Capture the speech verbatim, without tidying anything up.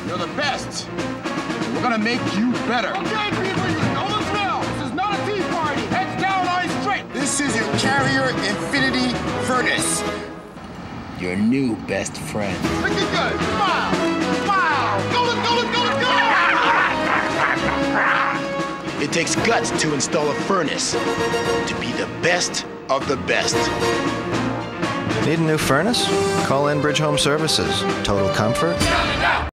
You're the best. We're gonna make you better. Okay, people, you know the drill. This is not a tea party. Heads down, eyes straight. This is your Carrier Infinity Furnace. Your new best friend. Looking good. Smile. Smile. Go, let's go, let's go, let's go. It takes guts to install a furnace. To be the best of the best. Need a new furnace? Call Enbridge Home Services. Total comfort,